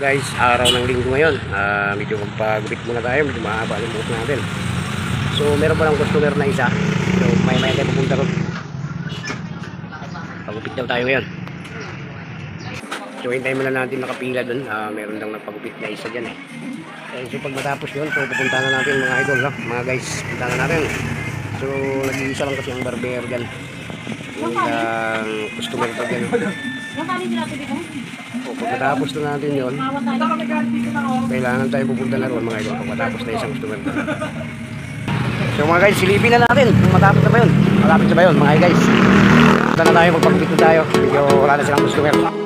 Guys, araw ng linggo ngayon. Medyo magpagupit muna tayo, medyo mahaba yung buhok natin. So meron pa lang customer na isa. So may tayo pupunta ron. Pagupit daw tayo ngayon. So hintayin muna natin nakapila dun. Meron lang nagpagupit na isa dyan eh. So pag matapos yun, so pupunta na natin mga idol, no? Mga guys, punta na natin. So nag-iisa lang kasi ang barber dyan. Yung customer pa dyan. O pagkatapos na natin yun, kailangan tayo pupunta na ron mga idol. Pagkatapos na isang customer. So mga guys, silipin na natin kung matapos na ba yun. Malapit na ba yun mga guys. Punta na tayo, magpagupit na tayo. Medyo wala na silang customer.